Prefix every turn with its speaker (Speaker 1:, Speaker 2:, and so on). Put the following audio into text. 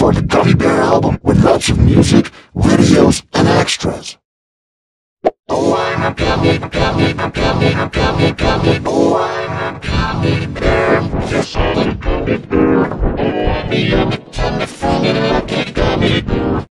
Speaker 1: for the Gummy Bear album with lots of music, videos, and extras. Oh, I'm a gummy, gummy, gummy, gummy, gummy. Oh, I'm a gummy bear. Yes, I'm a gummy bear. Oh, I'm a yummy, tummy, funny.